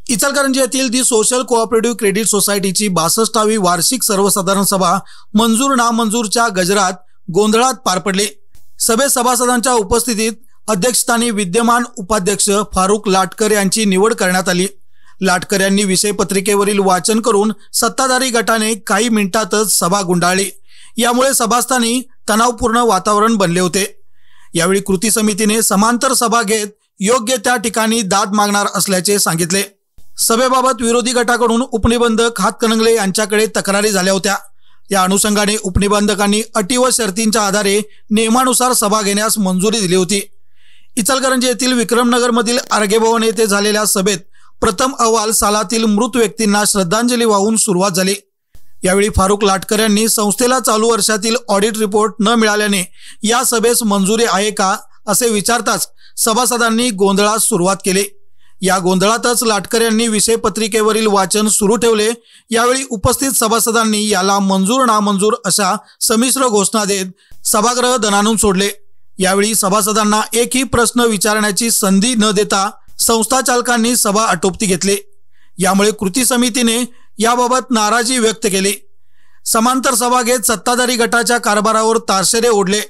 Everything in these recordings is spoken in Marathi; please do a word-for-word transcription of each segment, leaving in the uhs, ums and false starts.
इचलकरंजी येथील दी सोशल कोऑपरेटिव्ह क्रेडिट सोसायटीची बासष्टावी वार्षिक सर्वसाधारण सभा मंजूर नामंजूरच्या गजरात गोंधळात पार पडली। सभेत सभासदांच्या उपस्थितीत अध्यक्षस्थानी विद्यमान उपाध्यक्ष फारुक लाटकर यांची निवड करण्यात आली। लाटकर यांनी विषय पत्रिकेवरील वाचन करून सत्ताधारी गटाने काही मिनिटातच सभा गुंडाळली। यामुळे सभास्थानी तणावपूर्ण वातावरण बनले होते। यावेळी कृती समितीने समांतर सभा घेत योग्य त्या ठिकाणी दाद मागणार असल्याचे सांगितले। सभेबाबत विरोधी गटाकडून उपनिबंधक हातकणंगले यांच्याकडे तक्रारी झाल्या होत्या। या अनुषंगाने उपनिबंधकांनी अटी व शर्तींच्या आधारे नियमानुसार सभा घेण्यास मंजुरी दिली होती। इचलकरंजी येथील विक्रमनगर मधील आर्गे भवन येथे झालेल्या सभेत प्रथम अहवाल सालातील मृत व्यक्तींना श्रद्धांजली वाहून सुरुवात झाली। यावेळी फारुक लाटकर यांनी संस्थेला चालू वर्षातील ऑडिट रिपोर्ट न मिळाल्याने या सभेस मंजुरी आहे का असे विचारताच सभासदांनी गोंधळास सुरुवात केली। या गोंधळातच लाटकर यांनी विषय पत्रिकेवरील वाचन सुरू ठेवले। यावेळी उपस्थित सभासदांनी याला मंजूर नामंजूर अशा संमिश्र घोषणा देत सभागृह दणाणून सोडले। यावेळी सभासदांना एकही प्रश्न विचारण्याची संधी न देता संस्था चालकांनी सभा आटोपती घेतली। यामुळे कृती समितीने याबाबत नाराजी व्यक्त केली। समांतर सभा घेत सत्ताधारी गटाच्या कारभारावर ताशेरे ओढले।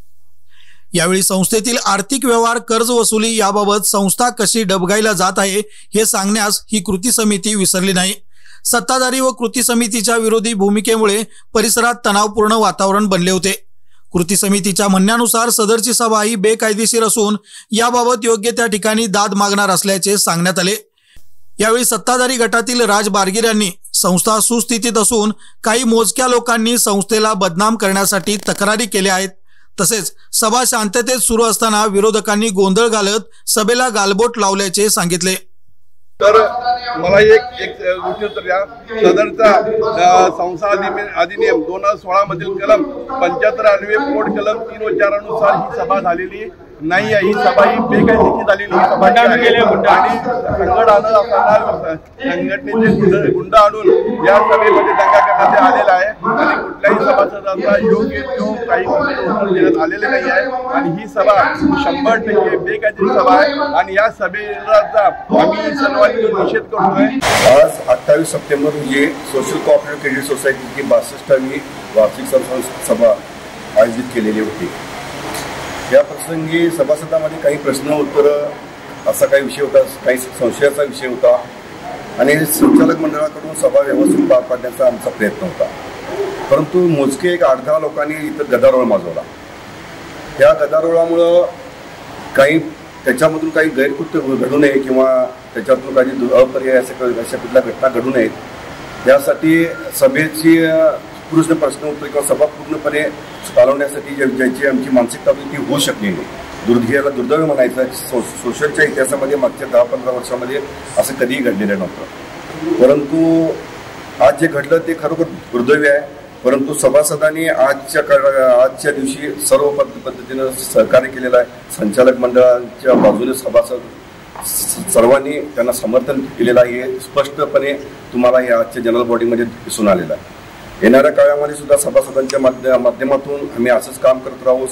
यावेळी संस्थेतील आर्थिक व्यवहार, कर्ज वसुली याबाबत संस्था कशी डबघाईला जात आहे हे सांगण्यास ही कृती समिती विसरली नाही। सत्ताधारी व कृती समितीच्या विरोधी भूमिकेमुळे परिसरात तणावपूर्ण वातावरण बनले होते। कृती समितीच्या म्हणण्यानुसार सदरची सभा ही बेकायदेशीर असून याबाबत योग्य त्या ठिकाणी दाद मागणार असल्याचे सांगण्यात आले। यावेळी सत्ताधारी गटातील राज बारगीर यांनी संस्था सुस्थितीत असून काही मोजक्या लोकांनी संस्थेला बदनाम करण्यासाठी तक्रारी केल्या आहेत। तसेच सभा शांततेत सुरू असताना विरोधकांनी गोंधळ घालत सभेला गालबोट लावल्याचे सांगितले। तर मला एक एक गोष्टी उत्तर द्या। सदरचा संस्था अधिनियम दोन हजार सोळा मधील कलम पंच्याहत्तर अन्वये पोट कलम तीन व चार अनुसार ही सभा झालेली नाही आहे। ही सभा ही बेकायदेशीर झालेली सभा आणि संघट आणत असताना संघटनेचे गुंड आणून या सभेमध्ये दंगा करण्यात आलेला आहे आणि कुठल्याही सभासदांना योग्य तो काही उत्तर देण्यात आलेले नाही आहे आणि ही सभा शंभर टक्के बेकायदेशीर सभा आहे आणि या सभेचा आम्ही सर्वांनी निषेध करतोय। आज अठ्ठावीस सप्टेंबर रोजी सोशल कोऑपरेटिव्ह क्रेडिट सोसायटीची बासष्टावी वार्षिक सर्वसाधारण सभा आयोजित केलेली होती। या प्रसंगी सभासदांमध्ये काही प्रश्न उत्तर असा काही विषय होता, काही संशयाचा विषय होता आणि संचालक मंडळाकडून सभा व्यवस्थित पार पाडण्याचा आमचा प्रयत्न होता। परंतु मोजके एक आठ दहा लोकांनी इथं गदारोळ माजवला। या गदारोळामुळं काही त्याच्यामधून काही गैरकृत्य घडू नये किंवा त्याच्यातून काही अपर्याय अशा कुठल्या घटना घडू नयेत यासाठी सभेची पूर्ण प्रश्न उत्तर किंवा सभा पूर्णपणे चालवण्यासाठी ज्याची आमची मानसिकता होती ती होऊ शकली नाही। दुर्दैवाला दुर्दैव म्हणायचं सो सोशलच्या इतिहासामध्ये मागच्या दहा पंधरा वर्षामध्ये असं कधीही घडलेलं नव्हतं। परंतु आज जे घडलं ते खरोखर दुर्दैव आहे। परंतु सभासदांनी आजच्या आजच्या दिवशी सर्व पद्धतीनं सहकार्य केलेलं आहे। संचालक मंडळाच्या बाजूने सभासद सर्वांनी त्यांना समर्थन केलेलं आहे। हे स्पष्टपणे तुम्हाला या आजच्या जनरल बॉडीमध्ये दिसून आलेलं आहे। येणाऱ्या काळामध्ये सुद्धा सभासदांच्या माध्यमातून आम्ही असंच काम करत राहू।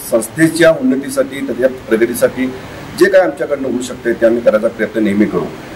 संस्थेच्या उन्नतीसाठी, त्याच्या प्रगतीसाठी जे काय आमच्याकडनं होऊ शकते ते आम्ही करायचा प्रयत्न नेहमी करू।